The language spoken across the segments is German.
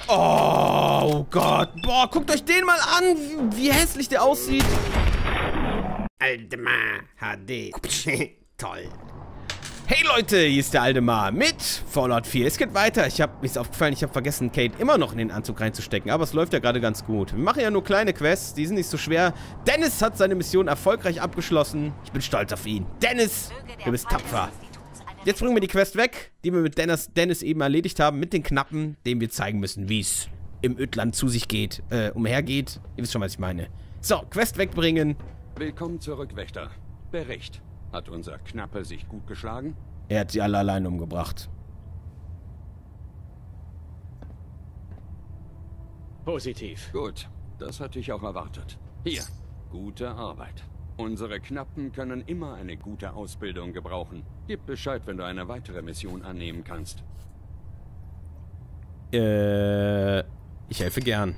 Oh Gott. Boah, guckt euch den mal an, wie hässlich der aussieht. Aldemar HD. Toll. Hey Leute, hier ist der Aldemar mit Fallout 4. Es geht weiter. Mir ist aufgefallen, ich habe vergessen, Kate immer noch in den Anzug reinzustecken. Aber es läuft ja gerade ganz gut. Wir machen ja nur kleine Quests, die sind nicht so schwer. Dennis hat seine Mission erfolgreich abgeschlossen. Ich bin stolz auf ihn. Dennis, du bist tapfer. Jetzt bringen wir die Quest weg, die wir mit Dennis eben erledigt haben, mit den Knappen, denen wir zeigen müssen, wie es im Ödland zu sich geht, umhergeht. Ihr wisst schon, was ich meine. So, Quest wegbringen. Willkommen zurück, Wächter. Bericht. Hat unser Knappe sich gut geschlagen? Er hat sie alle allein umgebracht. Positiv. Gut, das hatte ich auch erwartet. Hier, gute Arbeit. Unsere Knappen können immer eine gute Ausbildung gebrauchen. Gib Bescheid, wenn du eine weitere Mission annehmen kannst. Ich helfe gern.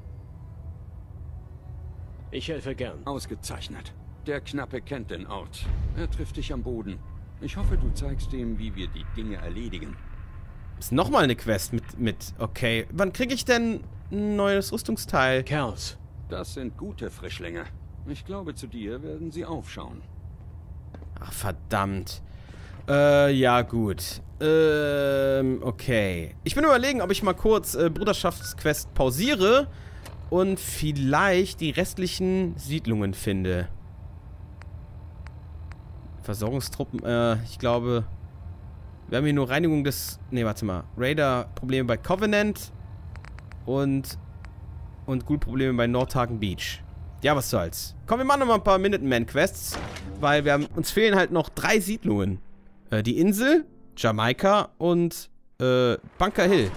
Ich helfe gern. Ausgezeichnet. Der Knappe kennt den Ort. Er trifft dich am Boden. Ich hoffe, du zeigst ihm, wie wir die Dinge erledigen. Ist nochmal eine Quest mit... Okay. Wann kriege ich denn ein neues Rüstungsteil? Kerls. Das sind gute Frischlinge. Ich glaube, zu dir werden sie aufschauen. Ach, verdammt. Ja, gut. Okay. Ich bin überlegen, ob ich mal kurz Bruderschaftsquest pausiere und vielleicht die restlichen Siedlungen finde. Versorgungstruppen, ich glaube, wir haben hier nur Reinigung des... Ne, warte mal. Raider-Probleme bei Covenant und Ghoul-Probleme bei Nordhagen Beach. Ja, was soll's. Komm, wir machen noch mal ein paar Minuteman-Quests, weil uns fehlen halt noch 3 Siedlungen. Die Insel, Jamaika und Bunker Hill.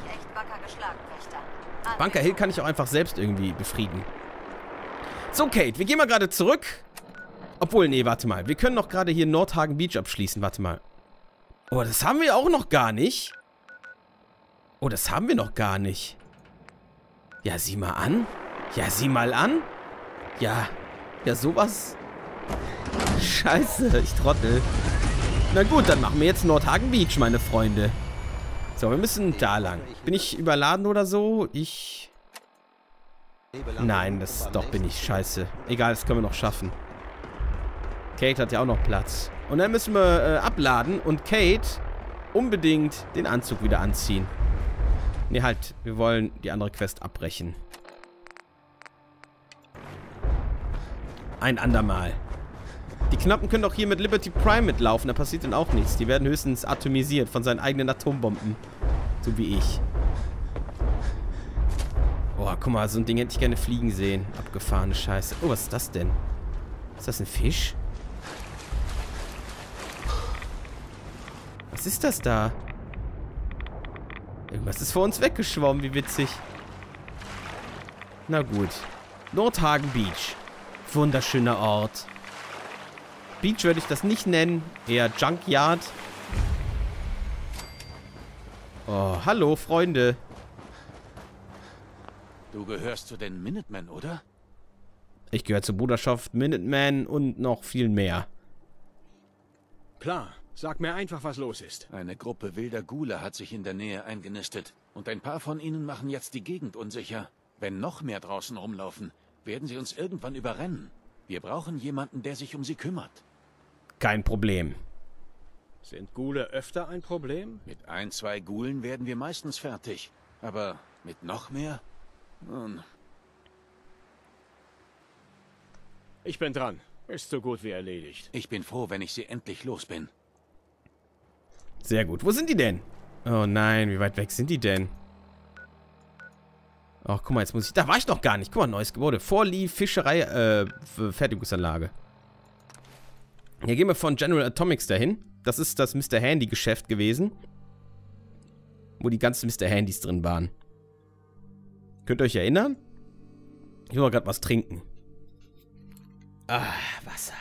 Bunker Hill kann ich auch einfach selbst irgendwie befrieden. So, Kate, wir gehen mal gerade zurück. Obwohl, nee, warte mal. Wir können noch gerade hier Nordhagen Beach abschließen. Warte mal. Oh, das haben wir auch noch gar nicht. Oh, das haben wir noch gar nicht. Ja, sieh mal an. Ja, sieh mal an. Ja. Ja, sowas. Scheiße, ich trottel. Na gut, dann machen wir jetzt Nordhagen Beach, meine Freunde. So, wir müssen da lang. Bin ich überladen oder so? Nein, doch bin ich. Scheiße. Egal, das können wir noch schaffen. Kate hat ja auch noch Platz. Und dann müssen wir abladen und Kate unbedingt den Anzug wieder anziehen. Ne, halt. Wir wollen die andere Quest abbrechen. Ein andermal. Die Knappen können doch hier mit Liberty Prime mitlaufen. Da passiert dann auch nichts. Die werden höchstens atomisiert von seinen eigenen Atombomben. So wie ich. Boah, guck mal. So ein Ding hätte ich gerne fliegen sehen. Abgefahrene Scheiße. Oh, was ist das denn? Ist das ein Fisch? Was ist das da? Irgendwas ist vor uns weggeschwommen, wie witzig. Na gut. Nordhagen Beach. Wunderschöner Ort. Beach würde ich das nicht nennen. Eher Junkyard. Oh, hallo, Freunde. Du gehörst zu den Minutemen, oder? Ich gehöre zur Bruderschaft Minuteman und noch viel mehr. Klar. Sag mir einfach, was los ist. Eine Gruppe wilder Ghule hat sich in der Nähe eingenistet. Und ein paar von ihnen machen jetzt die Gegend unsicher. Wenn noch mehr draußen rumlaufen, werden sie uns irgendwann überrennen. Wir brauchen jemanden, der sich um sie kümmert. Kein Problem. Sind Ghule öfter ein Problem? Mit 1, 2 Ghulen werden wir meistens fertig. Aber mit noch mehr? Nun... Ich bin dran. Ist so gut wie erledigt. Ich bin froh, wenn ich sie endlich los bin. Sehr gut. Wo sind die denn? Oh nein, wie weit weg sind die denn? Ach, guck mal, jetzt muss ich... Da war ich noch gar nicht. Guck mal, neues Gebäude. Vorlief, Fischerei, Fertigungsanlage. Hier gehen wir von General Atomics dahin. Das ist das Mr. Handy-Geschäft gewesen. Wo die ganzen Mr. Handys drin waren. Könnt ihr euch erinnern? Ich will mal gerade was trinken. Ah, Wasser.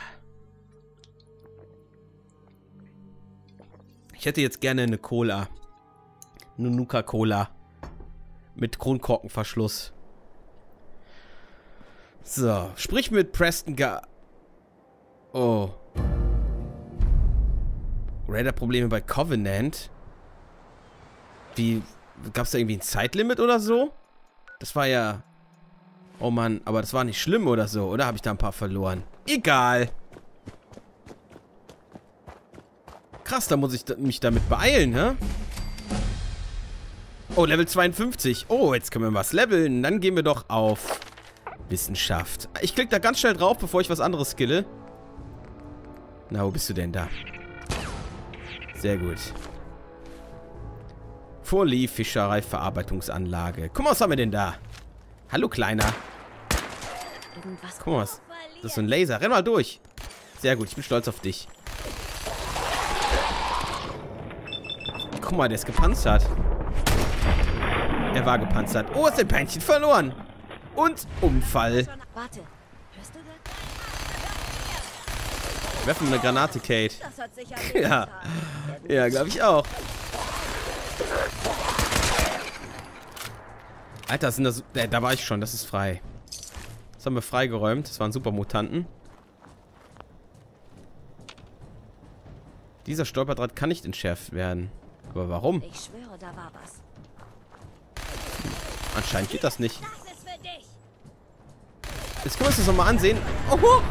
Ich hätte jetzt gerne eine Cola. Eine Nuka-Cola. Mit Kronkorkenverschluss. So, sprich mit Preston Oh. Raider-Probleme bei Covenant. Wie Gab es da irgendwie ein Zeitlimit oder so? Das war ja... Oh Mann, aber das war nicht schlimm oder so, oder? Habe ich da ein paar verloren? Egal. Krass, da muss ich mich damit beeilen, hä? Oh, Level 52. Oh, jetzt können wir was leveln. Dann gehen wir doch auf Wissenschaft. Ich klicke da ganz schnell drauf, bevor ich was anderes skille. Na, wo bist du denn da? Sehr gut. Vorlief, Fischerei, Verarbeitungsanlage. Guck mal, was haben wir denn da? Hallo, Kleiner. Guck mal, was. Das ist so ein Laser. Renn mal durch. Sehr gut, ich bin stolz auf dich. Guck mal, der ist gepanzert. Er war gepanzert. Oh, ist ein Beinchen verloren. Und Unfall. Warte. Hörst du das? Werfen wir eine Granate, Kate. Das hat sicher Ja. Ja, glaube ich auch. Alter, sind das... da war ich schon, das ist frei. Das haben wir freigeräumt. Das waren Supermutanten. Dieser Stolperdraht kann nicht entschärft werden. Aber warum? Ich schwöre, da war was. Anscheinend geht das nicht. Das ist für dich. Jetzt können wir uns das nochmal ansehen. Oho!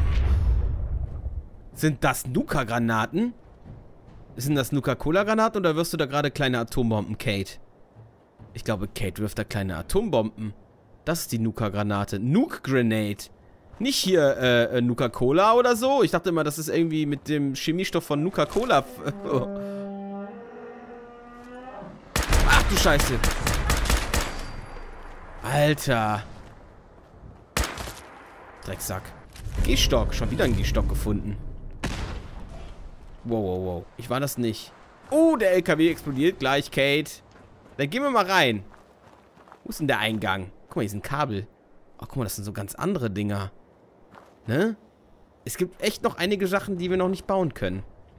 Sind das Nuka-Granaten? Sind das Nuka-Cola-Granaten oder wirfst du da gerade kleine Atombomben, Kate? Ich glaube, Kate wirft da kleine Atombomben. Das ist die Nuka-Granate. Nuke-Grenade. Nicht hier, Nuka-Cola oder so. Ich dachte immer, das ist irgendwie mit dem Chemiestoff von Nuka-Cola. Ach du Scheiße. Alter. Drecksack. Gehstock. Schon wieder ein Gehstock gefunden. Wow, wow, wow. Ich war das nicht. Oh, der LKW explodiert gleich, Kate. Dann gehen wir mal rein. Wo ist denn der Eingang? Guck mal, hier ist ein Kabel. Oh, guck mal, das sind so ganz andere Dinger. Ne? Es gibt echt noch einige Sachen, die wir noch nicht bauen können.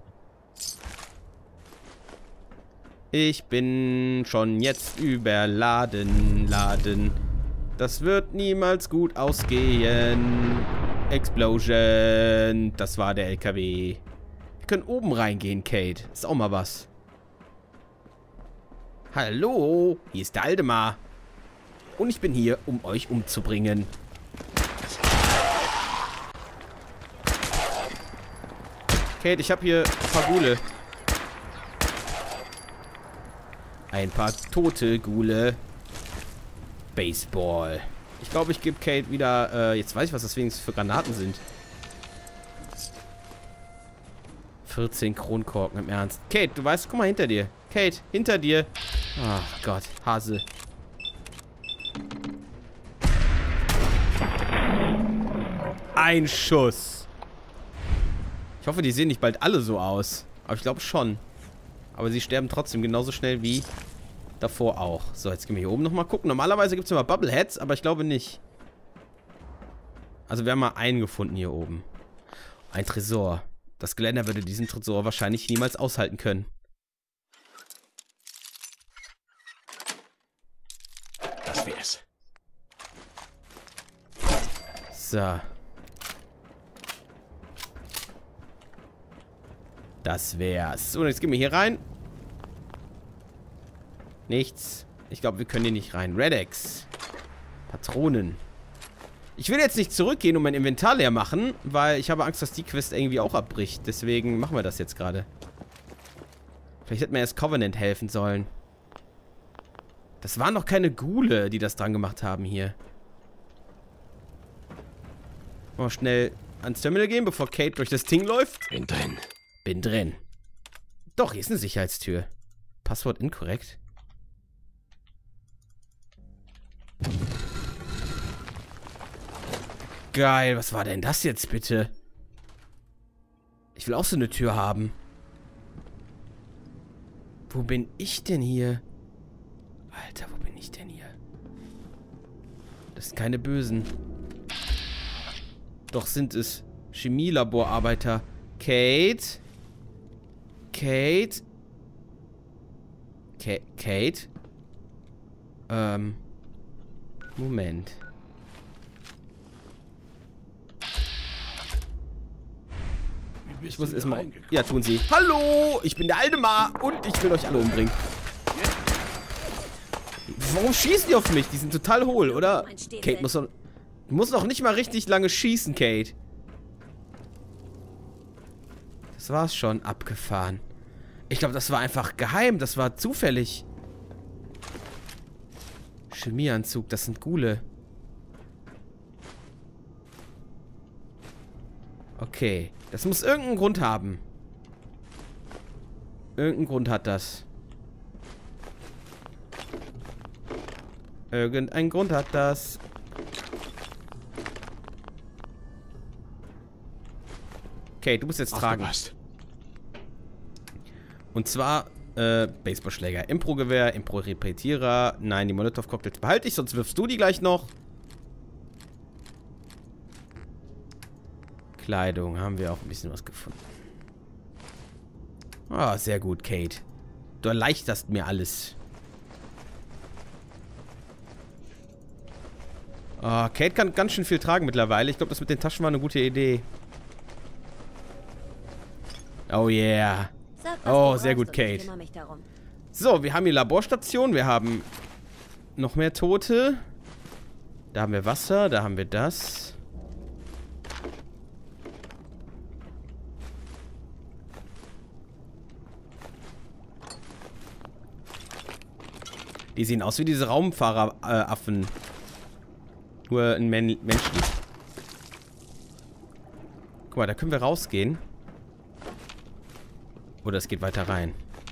Ich bin schon jetzt überladen. Das wird niemals gut ausgehen. Explosion. Das war der LKW. Wir können oben reingehen, Kate. Ist auch mal was. Hallo, hier ist der Aldemar. Und ich bin hier, um euch umzubringen. Kate, ich habe hier ein paar Gule. Ein paar tote Gule. Baseball. Ich glaube, ich gebe Kate wieder... jetzt weiß ich, was das wenigstens für Granaten sind. 14 Kronkorken, im Ernst. Kate, du weißt, guck mal hinter dir. Kate, hinter dir. Ach Gott, Hase. Ein Schuss. Ich hoffe, die sehen nicht bald alle so aus. Aber ich glaube schon. Aber sie sterben trotzdem genauso schnell wie davor auch. So, jetzt gehen wir hier oben nochmal gucken. Normalerweise gibt es immer Bubbleheads, aber ich glaube nicht. Also wir haben mal einen gefunden hier oben. Ein Tresor. Das Geländer würde diesen Tresor wahrscheinlich niemals aushalten können. Das wär's. So. Das wär's. So, jetzt gehen wir hier rein. Nichts. Ich glaube, wir können hier nicht rein. Redex. Patronen. Ich will jetzt nicht zurückgehen und mein Inventar leer machen, weil ich habe Angst, dass die Quest irgendwie auch abbricht. Deswegen machen wir das jetzt gerade. Vielleicht hätten wir erst Covenant helfen sollen. Das waren doch keine Ghule, die das dran gemacht haben hier. Mal schnell ans Terminal gehen, bevor Kate durch das Ding läuft. Bin drin. Bin drin. Doch, hier ist eine Sicherheitstür. Passwort inkorrekt. Geil, was war denn das jetzt bitte? Ich will auch so eine Tür haben. Wo bin ich denn hier? Alter, wo bin ich denn hier? Das sind keine Bösen. Doch sind es Chemielaborarbeiter. Kate? Kate? Kate? Moment. Ich muss erstmal... Ja, tun sie. Hallo, ich bin der Aldemar und ich will euch alle umbringen. Warum schießen die auf mich? Die sind total hohl, oder? Mein Stiefel. Kate muss doch nicht mal richtig lange schießen, Kate. Das war's schon. Abgefahren. Ich glaube, das war einfach geheim. Das war zufällig. Chemieanzug, das sind Ghule. Okay. Das muss irgendeinen Grund haben. Irgendeinen Grund hat das. Irgendein Grund hat das. Okay, du musst jetzt tragen. Aufgepasst. Und zwar, Baseballschläger, Impro-Gewehr, Impro-Repetierer. Nein, die Molotov-Cocktails behalte ich, sonst wirfst du die gleich noch. Kleidung, haben wir auch ein bisschen was gefunden. Ah, sehr gut, Kate. Du erleichterst mir alles. Oh, Kate kann ganz schön viel tragen mittlerweile. Ich glaube, das mit den Taschen war eine gute Idee. Oh yeah. Sag, was Oh, du sehr brauchst gut, und ich Kate. kümmere mich darum. So, wir haben die Laborstation. Wir haben noch mehr Tote. Da haben wir Wasser. Da haben wir das. Die sehen aus wie diese Raumfahrer-Affen. Nur ein Menschen. Guck mal, da können wir rausgehen. Oder es geht weiter rein.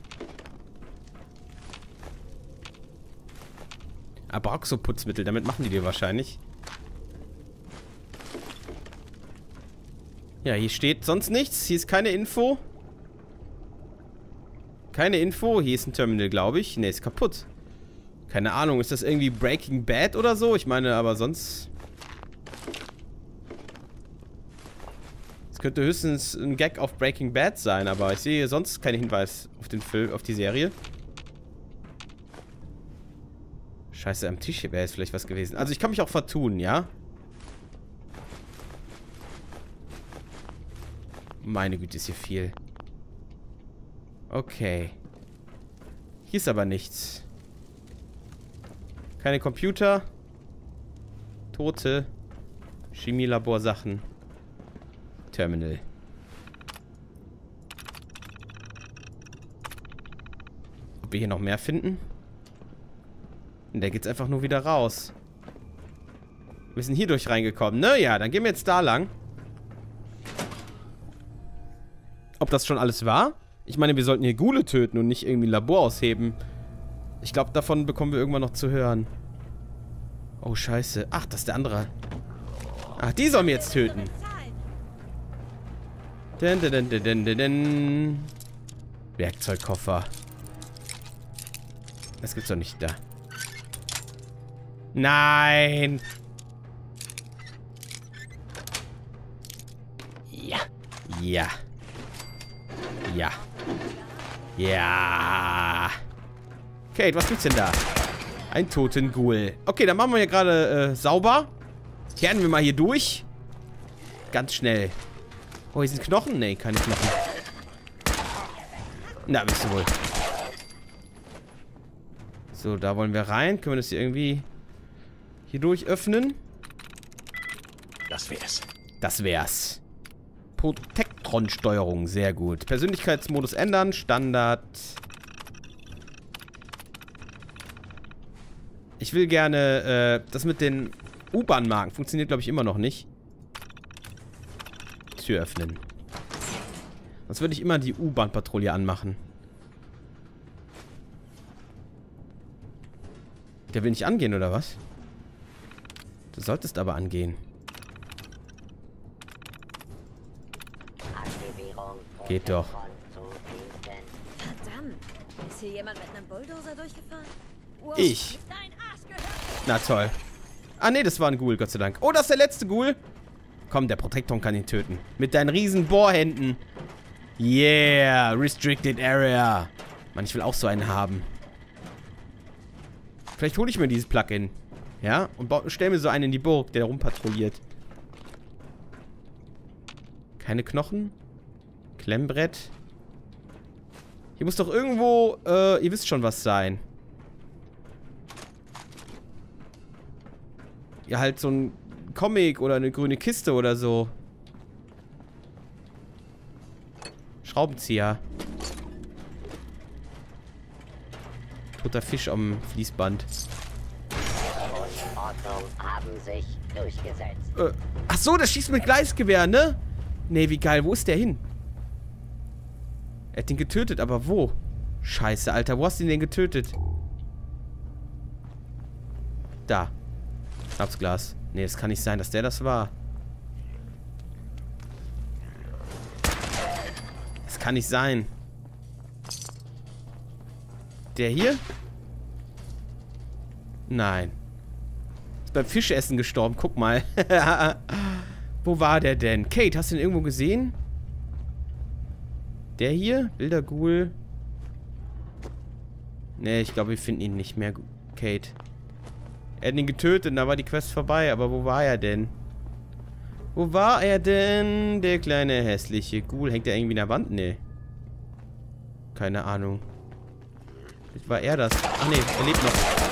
Abraxo-Putzmittel, damit machen die dir wahrscheinlich. Ja, hier steht sonst nichts. Hier ist keine Info. Keine Info. Hier ist ein Terminal, glaube ich. Ne, ist kaputt. Keine Ahnung, ist das irgendwie Breaking Bad oder so? Ich meine, aber sonst... Es könnte höchstens ein Gag auf Breaking Bad sein, aber ich sehe sonst keinen Hinweis auf den Film, auf die Serie. Scheiße, am Tisch hier wäre jetzt vielleicht was gewesen. Also ich kann mich auch vertun, ja? Meine Güte, ist hier viel. Okay. Hier ist aber nichts. Keine Computer. Tote. Chemielaborsachen. Terminal. Ob wir hier noch mehr finden? Und da geht's einfach nur wieder raus. Wir sind hier durch reingekommen. Naja, dann gehen wir jetzt da lang. Ob das schon alles war? Ich meine, wir sollten hier Ghule töten und nicht irgendwie ein Labor ausheben. Ich glaube, davon bekommen wir irgendwann noch zu hören. Oh, scheiße. Ach, das ist der andere. Ach, die sollen wir jetzt töten. Werkzeugkoffer. Das gibt's doch nicht da. Nein! Ja. Ja. Ja. Ja. Kate, was gibt's denn da? Ein toten Ghoul. Okay, dann machen wir hier gerade sauber. Kehren wir mal hier durch. Ganz schnell. Oh, hier sind Knochen? Nee, keine Knochen. Na, bist du wohl. So, da wollen wir rein. Können wir das hier irgendwie hier durch öffnen? Das wär's. Das wär's. Protektron-Steuerung, sehr gut. Persönlichkeitsmodus ändern, Standard. Ich will gerne, das mit den U-Bahn-Marken funktioniert, glaube ich, immer noch nicht. Tür öffnen. Sonst würde ich immer die U-Bahn-Patrouille anmachen. Der will nicht angehen, oder was? Du solltest aber angehen. Geht doch. Verdammt. Ist hier jemand mit einem Bulldozer durchgefahren? Wow, Ich. dein Arsch gehört. Na toll. Ah, nee, das war ein Ghoul, Gott sei Dank. Oh, das ist der letzte Ghoul. Komm, der Protekton kann ihn töten. Mit deinen riesen Bohrhänden. Yeah, Restricted Area. Mann, ich will auch so einen haben. Vielleicht hole ich mir dieses Plugin. Ja, und stell mir so einen in die Burg, der rumpatrouilliert. Keine Knochen? Klemmbrett? Hier muss doch irgendwo, ihr wisst schon, was sein. Ja, halt so ein Comic oder eine grüne Kiste oder so. Schraubenzieher. Toter Fisch am Fließband. Ordnung haben sich durchgesetzt. Ach so, das schießt mit Gleisgewehr, ne? Nee, wie geil. Wo ist der hin? Er hat den getötet, aber wo? Scheiße, Alter. Wo hast du ihn denn getötet? Da. Schnapsglas. Nee, das kann nicht sein, dass der das war. Das kann nicht sein. Der hier? Nein. Ist beim Fischessen gestorben. Guck mal. Wo war der denn? Kate, hast du ihn irgendwo gesehen? Der hier? Bilderghoul. Nee, ich glaube, wir finden ihn nicht mehr. Kate. Er hat ihn getötet und da war die Quest vorbei. Aber wo war er denn? Wo war er denn? Der kleine hässliche Ghoul. Hängt er irgendwie in der Wand? Nee. Keine Ahnung. War er das? Ach nee, er lebt noch.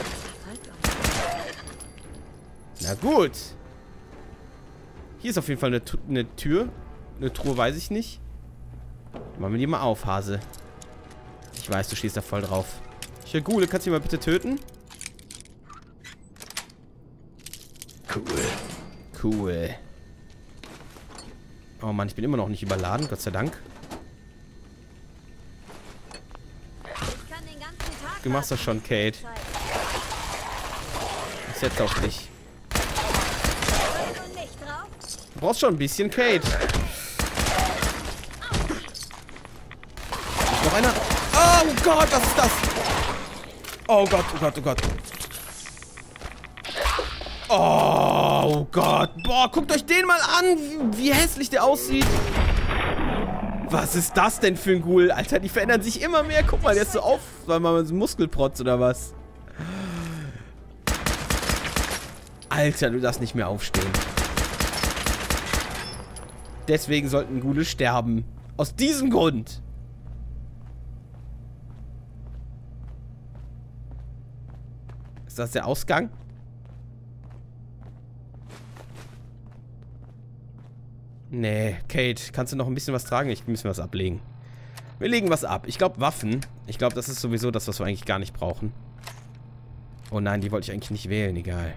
Na gut. Hier ist auf jeden Fall eine Tür. Eine Truhe weiß ich nicht. Machen wir die mal auf, Hase. Ich weiß, du stehst da voll drauf. Ich höre Gule, kannst du ihn mal bitte töten? Cool. Oh Mann, ich bin immer noch nicht überladen, Gott sei Dank. Du machst das schon, Kate. Ich setze auf dich. Du brauchst schon ein bisschen, Kate. Noch einer. Oh Gott, was ist das? Oh Gott, oh Gott, oh Gott. Oh Gott. Boah, guckt euch den mal an, wie hässlich der aussieht. Was ist das denn für ein Ghoul? Alter, die verändern sich immer mehr. Guck mal, der ist so auf, weil man so Muskelprotz oder was. Alter, du darfst nicht mehr aufstehen. Deswegen sollten Ghule sterben. Aus diesem Grund. Ist das der Ausgang? Nee, Kate, kannst du noch ein bisschen was tragen? Ich muss was ablegen. Wir legen was ab. Ich glaube Waffen. Ich glaube, das ist sowieso das, was wir eigentlich gar nicht brauchen. Oh nein, die wollte ich eigentlich nicht wählen. Egal.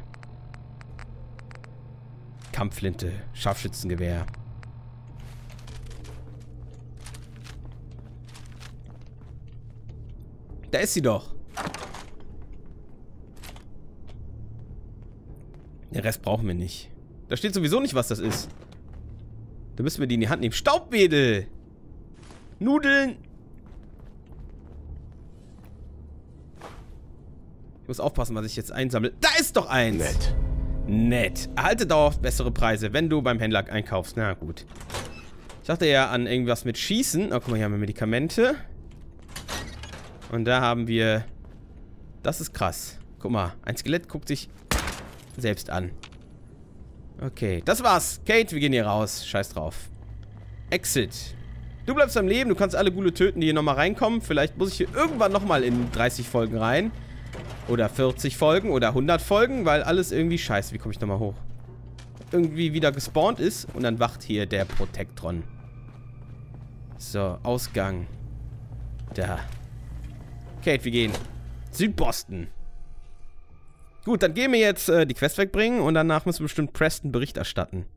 Kampfflinte. Scharfschützengewehr. Da ist sie doch. Den Rest brauchen wir nicht. Da steht sowieso nicht, was das ist. Da müssen wir die in die Hand nehmen. Staubwedel! Nudeln! Ich muss aufpassen, was ich jetzt einsammle. Da ist doch eins! Nett. Nett. Erhalte dauerhaft bessere Preise, wenn du beim Händler einkaufst. Na gut. Ich dachte ja an irgendwas mit Schießen. Oh, guck mal, hier haben wir Medikamente. Und da haben wir... Das ist krass. Guck mal, ein Skelett guckt sich selbst an. Okay, das war's. Kate, wir gehen hier raus. Scheiß drauf. Exit. Du bleibst am Leben. Du kannst alle Ghule töten, die hier nochmal reinkommen. Vielleicht muss ich hier irgendwann nochmal in 30 Folgen rein. Oder 40 Folgen oder 100 Folgen, weil alles irgendwie scheiße. Wie komme ich nochmal hoch? Irgendwie wieder gespawnt ist und dann wacht hier der Protektron. So, Ausgang. Da. Kate, wir gehen. Südboston. Gut, dann gehen wir jetzt die Quest wegbringen und danach müssen wir bestimmt Preston Bericht erstatten.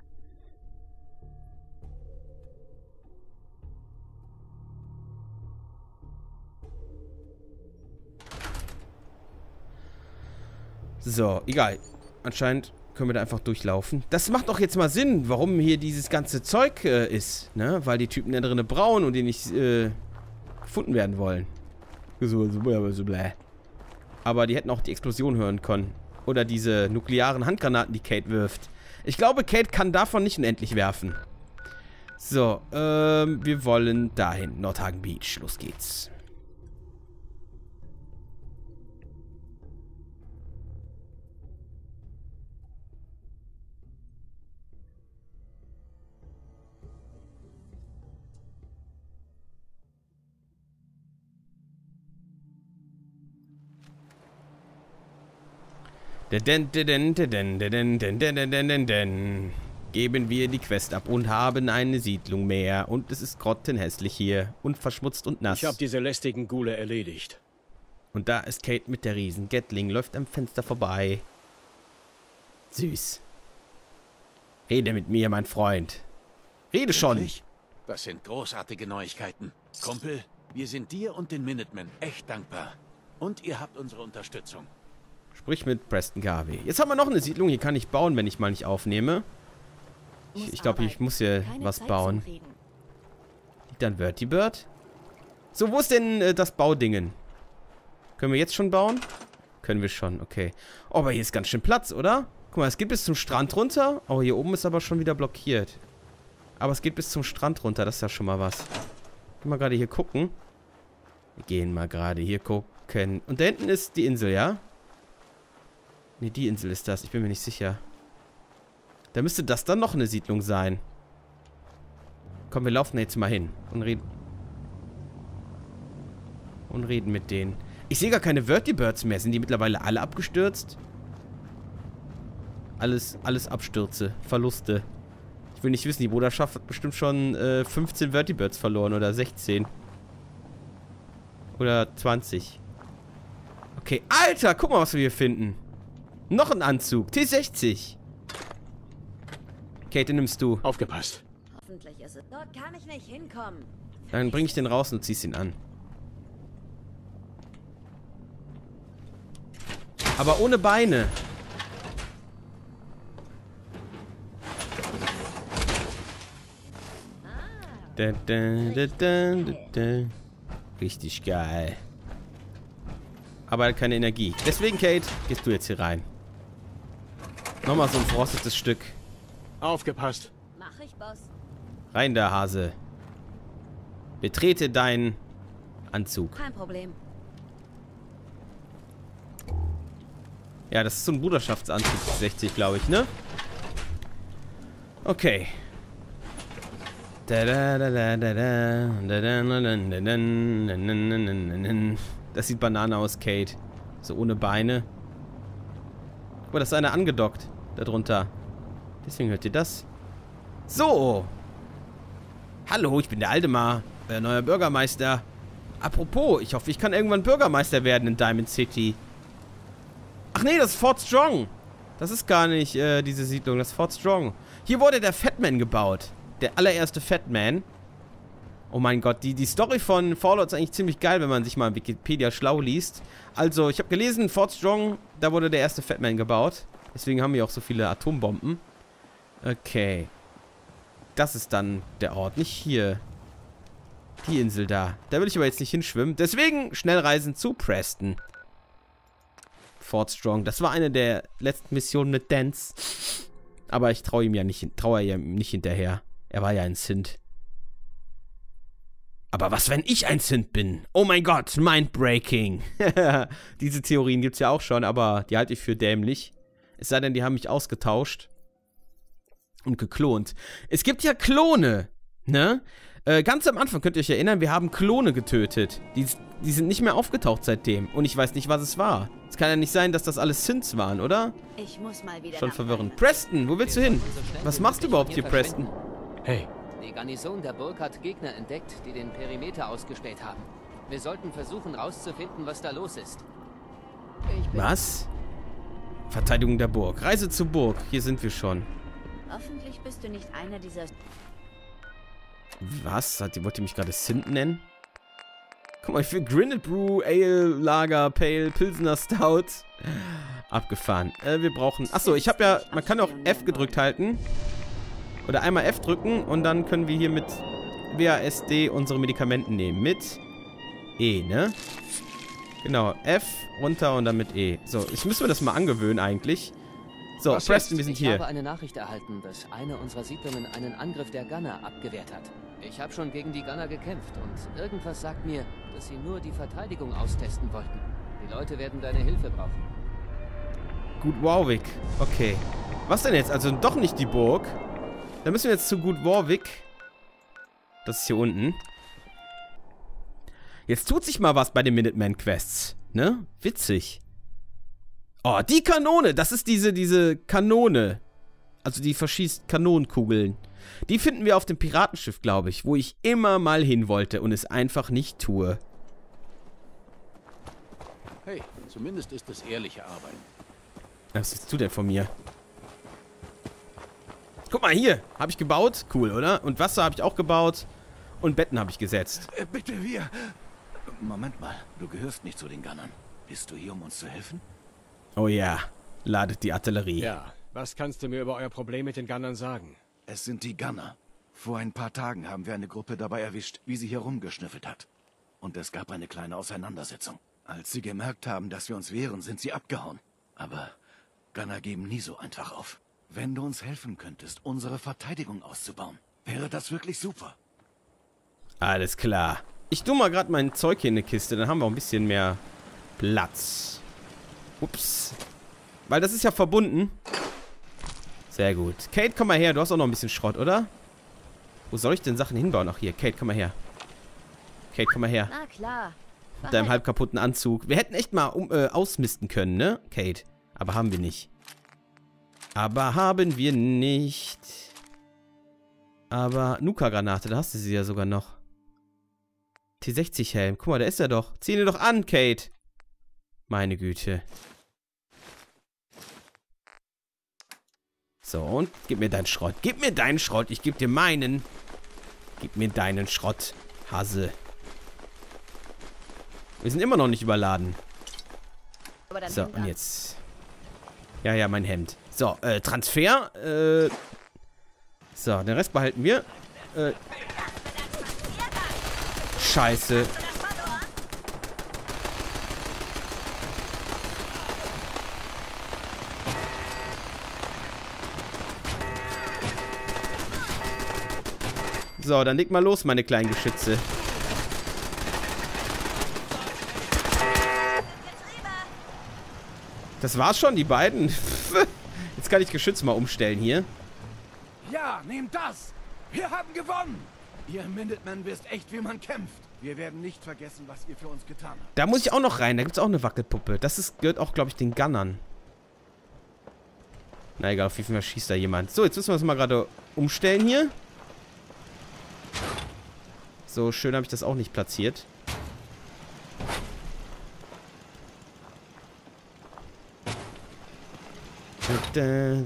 So, egal. Anscheinend können wir da einfach durchlaufen. Das macht doch jetzt mal Sinn, warum hier dieses ganze Zeug ist, ne? Weil die Typen da drinnen brauen und die nicht gefunden werden wollen. So bläh. Aber die hätten auch die Explosion hören können. Oder diese nuklearen Handgranaten, die Kate wirft. Ich glaube, Kate kann davon nicht unendlich werfen. So, wir wollen dahin. Nordhagen Beach. Los geht's. Geben wir die Quest ab und haben eine Siedlung mehr. Und es ist grottenhässlich hier. Und verschmutzt und nass. Ich habe diese lästigen Ghule erledigt. Und da ist Kate mit der riesen Gatling. Läuft am Fenster vorbei. Süß. Rede mit mir, mein Freund. Rede schon. Wirklich? Das sind großartige Neuigkeiten. Kumpel, wir sind dir und den Minutemen echt dankbar. Und ihr habt unsere Unterstützung. Sprich mit Preston Garvey. Jetzt haben wir noch eine Siedlung. Hier kann ich bauen, wenn ich mal nicht aufnehme. Ich glaube, ich muss hier was bauen. Liegt da ein Vertibird? So, wo ist denn das Baudingen? Können wir jetzt schon bauen? Können wir schon, okay. Oh, aber hier ist ganz schön Platz, oder? Guck mal, es geht bis zum Strand runter. Oh, hier oben ist aber schon wieder blockiert. Aber es geht bis zum Strand runter, das ist ja schon mal was. Gehen wir gerade hier gucken. Wir gehen mal gerade hier gucken. Und da hinten ist die Insel, ja? Ne, die Insel ist das. Ich bin mir nicht sicher. Da müsste das dann noch eine Siedlung sein. Komm, wir laufen da jetzt mal hin. Und reden mit denen. Ich sehe gar keine Vertibirds mehr. Sind die mittlerweile alle abgestürzt? Alles Abstürze. Verluste. Ich will nicht wissen, die Bruderschaft hat bestimmt schon 15 Vertibirds verloren. Oder 16. Oder 20. Okay, Alter, guck mal, was wir hier finden. Noch ein Anzug. T60. Kate, den nimmst du. Aufgepasst. Hoffentlich ist es. Dort kann ich nicht hinkommen. Dann bring ich den raus und ziehst ihn an. Aber ohne Beine. Richtig geil. Aber er hat keine Energie. Deswegen, Kate, gehst du jetzt hier rein. Nochmal so ein verrostetes Stück. Aufgepasst. Mach ich, Boss. Rein da, Hase. Betrete deinen Anzug. Kein Problem. Ja, das ist so ein Bruderschaftsanzug, 60, glaube ich, ne? Okay. Das sieht Banane aus, Kate. So ohne Beine. Guck mal, da ist einer angedockt. Da drunter. Deswegen hört ihr das. So. Hallo, ich bin der Aldemar. Euer neuer Bürgermeister. Apropos, ich hoffe, ich kann irgendwann Bürgermeister werden in Diamond City. Ach nee, das ist Fort Strong. Das ist gar nicht diese Siedlung, das ist Fort Strong. Hier wurde der Fatman gebaut. Der allererste Fatman. Oh mein Gott, die Story von Fallout ist eigentlich ziemlich geil, wenn man sich mal Wikipedia schlau liest. Also, ich habe gelesen, Fort Strong, da wurde der erste Fatman gebaut. Deswegen haben wir auch so viele Atombomben. Okay. Das ist dann der Ort, nicht hier. Die Insel da. Da will ich aber jetzt nicht hinschwimmen. Deswegen Schnellreisen zu Preston. Fort Strong. Das war eine der letzten Missionen mit Dance. Aber ich traue ihm ja nicht hinterher. Er war ja ein Synth. Aber was, wenn ich ein Synth bin? Oh mein Gott, mindbreaking. Diese Theorien gibt es ja auch schon, aber die halte ich für dämlich. Es sei denn, die haben mich ausgetauscht. Und geklont. Es gibt ja Klone, ne? Ganz am Anfang, könnt ihr euch erinnern, wir haben Klone getötet. Die sind nicht mehr aufgetaucht seitdem. Und ich weiß nicht, was es war. Es kann ja nicht sein, dass das alles Synths waren, oder? Ich muss mal wieder. Schon verwirrend. Preston, wo willst du hin? Was machst du überhaupt hier, Preston? Hey. Die Garnison der Burg hat Gegner entdeckt, die den Perimeter ausgespäht haben. Wir sollten versuchen, rauszufinden, was da los ist. Was? Verteidigung der Burg. Reise zur Burg. Hier sind wir schon. Hoffentlich bist du nicht einer dieser... Was? Wollt ihr mich gerade Synth nennen? Guck mal, ich will Grinnet Brew, Ale, Lager, Pale, Pilsner Stout. Abgefahren. Wir brauchen... Achso, ich habe ja... Man kann auch F gedrückt halten. Oder einmal F drücken und dann können wir hier mit WASD unsere Medikamenten nehmen. Mit E, ne? Genau, F runter und dann mit E. So, ich müssen wir das mal angewöhnen eigentlich. So, Was Preston, jetzt? wir sind Ich hier. habe eine Nachricht erhalten, dass eine unserer Siedlungen einen Angriff der Gunner abgewehrt hat. Ich habe schon gegen die Gunner gekämpft und irgendwas sagt mir, dass sie nur die Verteidigung austesten wollten. Die Leute werden deine Hilfe brauchen. Gut Warwick. Okay. Was denn jetzt? Also doch nicht die Burg. Dann müssen wir jetzt zu Gut Warwick. Das ist hier unten. Jetzt tut sich mal was bei den Minuteman-Quests. Ne? Witzig. Oh, die Kanone. Das ist diese Kanone. Also die verschießt Kanonenkugeln. Die finden wir auf dem Piratenschiff, glaube ich. Wo ich immer mal hin wollte und es einfach nicht tue. Hey, zumindest ist es ehrliche Arbeit. Was willst du denn von mir? Guck mal hier. Habe ich gebaut. Cool, oder? Und Wasser habe ich auch gebaut. Und Betten habe ich gesetzt. Bitte, wir... Moment mal, du gehörst nicht zu den Gunnern. Bist du hier, um uns zu helfen? Oh ja. Ladet die Artillerie. Ja, was kannst du mir über euer Problem mit den Gunnern sagen? Es sind die Gunner. Vor ein paar Tagen haben wir eine Gruppe dabei erwischt, wie sie hier rumgeschnüffelt hat. Und es gab eine kleine Auseinandersetzung. Als sie gemerkt haben, dass wir uns wehren, sind sie abgehauen. Aber Gunner geben nie so einfach auf. Wenn du uns helfen könntest, unsere Verteidigung auszubauen, wäre das wirklich super. Alles klar. Ich tue mal gerade mein Zeug hier in eine Kiste, dann haben wir auch ein bisschen mehr Platz. Ups. Weil das ist ja verbunden. Sehr gut. Kate, komm mal her. Du hast auch noch ein bisschen Schrott, oder? Wo soll ich denn Sachen hinbauen? Ach, hier. Kate, komm mal her. Kate, komm mal her. Na klar. Mit deinem halb kaputten Anzug. Wir hätten echt mal ausmisten können, ne, Kate? Aber haben wir nicht. Aber Nuka-Granate, da hast du sie ja sogar noch. T60-Helm. Guck mal, da ist er doch. Zieh ihn doch an, Kate. Meine Güte. So, und gib mir deinen Schrott. Gib mir deinen Schrott. Ich geb dir meinen. Gib mir deinen Schrott, Hase. Wir sind immer noch nicht überladen. So, und jetzt. Ja, mein Hemd. So, Transfer. So, den Rest behalten wir. Scheiße. So, dann leg mal los, meine kleinen Geschütze. Das war's schon, die beiden. Jetzt kann ich Geschütz mal umstellen hier. Ja, nehmt das! Wir haben gewonnen! Ihr Minutemen wisst echt, wie man kämpft. Wir werden nicht vergessen, was ihr für uns getan habt. Da muss ich auch noch rein. Da gibt's auch eine Wackelpuppe. Das gehört auch, glaube ich, den Gunnern. Na egal, auf jeden Fall schießt da jemand. So, jetzt müssen wir das mal gerade umstellen hier. So, schön habe ich das auch nicht platziert. Kannst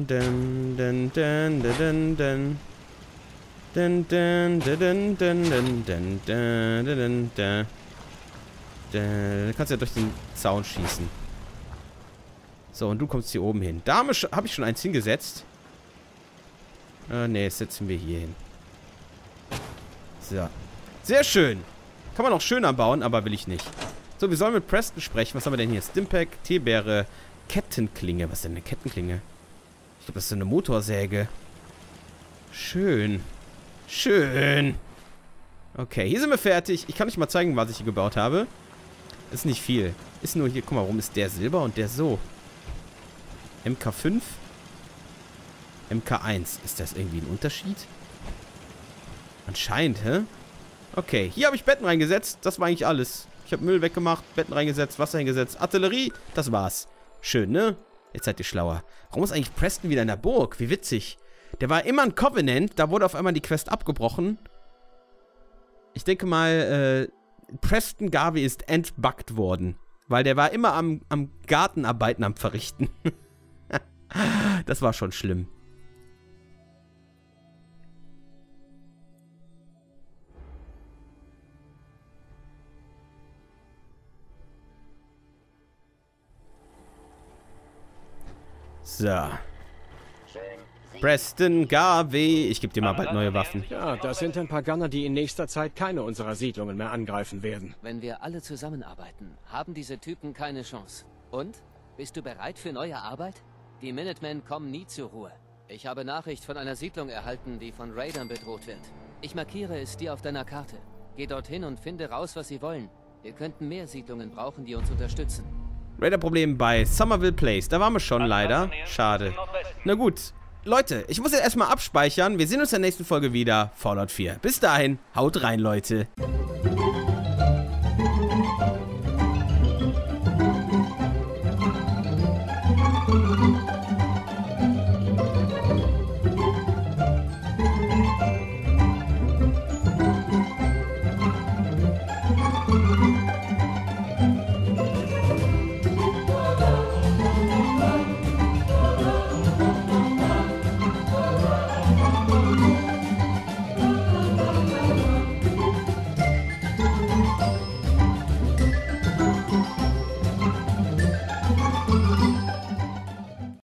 ja durch den Zaun schießen. So, und du kommst hier oben hin. Da habe ich schon eins hingesetzt. Ne, das setzen wir hier hin. So. Sehr schön. Kann man auch schöner bauen, aber will ich nicht. So, wir sollen mit Preston sprechen. Was haben wir denn hier? Stimpack, Teebeere, Kettenklinge. Was ist denn eine Kettenklinge? Ich glaube, das ist eine Motorsäge. Schön. Schön. Okay, hier sind wir fertig. Ich kann euch mal zeigen, was ich hier gebaut habe. Ist nicht viel. Ist nur hier, guck mal, warum ist der Silber und der so? MK5? MK1. Ist das irgendwie ein Unterschied? Anscheinend, hä? Okay, hier habe ich Betten reingesetzt. Das war eigentlich alles. Ich habe Müll weggemacht, Betten reingesetzt, Wasser hingesetzt, Artillerie. Das war's. Schön, ne? Jetzt seid ihr schlauer. Warum ist eigentlich Preston wieder in der Burg? Wie witzig. Der war immer ein Covenant. Da wurde auf einmal die Quest abgebrochen. Ich denke mal, Preston Garvey ist entbuggt worden. Weil der war immer am Gartenarbeiten am Verrichten. Das war schon schlimm. So. Preston Garvey. Ich gebe dir mal bald neue Waffen. Ja, das sind ein paar Gunner, die in nächster Zeit keine unserer Siedlungen mehr angreifen werden. Wenn wir alle zusammenarbeiten, haben diese Typen keine Chance. Und? Bist du bereit für neue Arbeit? Die Minutemen kommen nie zur Ruhe. Ich habe Nachricht von einer Siedlung erhalten, die von Raidern bedroht wird. Ich markiere es dir auf deiner Karte. Geh dorthin und finde raus, was sie wollen. Wir könnten mehr Siedlungen brauchen, die uns unterstützen. Raider-Problem bei Somerville Place. Da waren wir schon leider. Schade. Na gut. Leute, ich muss jetzt erstmal abspeichern. Wir sehen uns in der nächsten Folge wieder. Fallout 4. Bis dahin, haut rein, Leute.